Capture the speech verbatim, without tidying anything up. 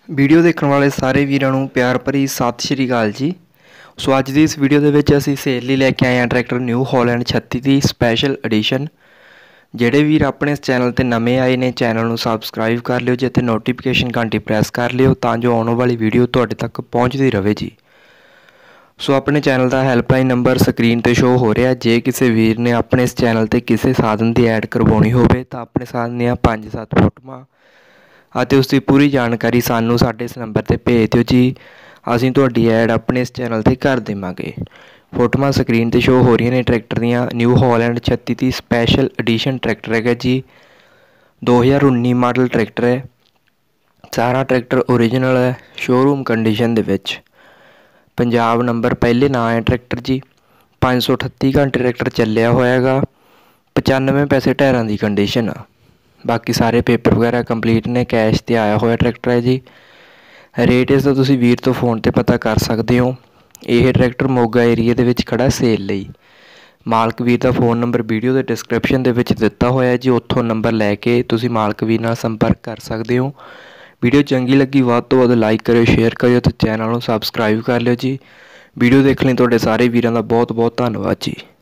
Video देखने वाले सारे वीरों नूं प्यार भरी सत श्री अकाल जी। सो अज की इस वीडियो के असीं सेल लई लैके आए हैं ट्रैक्टर न्यू हॉलैंड छत्ती की स्पैशल एडिशन। ਜਿਹੜੇ ਵੀਰ ਆਪਣੇ इस चैनल ते नवे आए ने चैनल ਨੂੰ सबसक्राइब कर लिओ जी, ते नोटिफिकेशन घंटी प्रैस कर लिओ तां जो आने वाली वीडियो तुहाडे तक पहुँचती रहे जी। सो अपने चैनल का हैल्पलाइन नंबर स्क्रीन पर शो हो रहा। जे किसी वीर ने अपने इस चैनल पर किसी साधन की ऐड करवानी होवे तां अपने साधन दीआं पंज सत्त फोटोआं ਅਤੇ उसकी पूरी जानकारी सानू साडे इस नंबर पर भेज दिओ जी। असीं तुहाडी ऐड अपने इस चैनल पर कर देवांगे। फोटोआं स्क्रीन पर शो हो रही ने ट्रैक्टर दीआं। न्यू हॉलैंड छत्ती की स्पैशल एडिशन ट्रैक्टर है जी। दो हज़ार उन्नी मॉडल ट्रैक्टर है। सारा ट्रैक्टर ओरिजिनल है, शोरूम कंडीशन दे विच। पंजाब नंबर पहले ना है ट्रैक्टर जी। पाँच सौ अठत्ती घंटे ट्रैक्टर चलिया होएगा। पचानवे पैसे टायरां की कंडीशन आ। बाकी सारे पेपर वगैरह कंप्लीट ने। कैश ते आया होया ट्रैक्टर है जी। रेट इसका तुसीं वीर तो फोन ते पता कर सकते हो। यह ट्रैक्टर मोगा एरिए दे विच खड़ा सेल लई। मालक वीर का फोन नंबर वीडियो के डिस्क्रिप्शन दे विच दिता होया जी। उत्थों नंबर लैके तुसीं मालक वीर नाल संपर्क कर सकते हो। वीडियो चंगी लगी वध तो वध लाइक करियो, शेयर करियो तो चैनल को सबसक्राइब कर लियो जी। वीडियो देखने तुहाडे सारे वीरां दा बहुत बहुत धन्नवाद जी।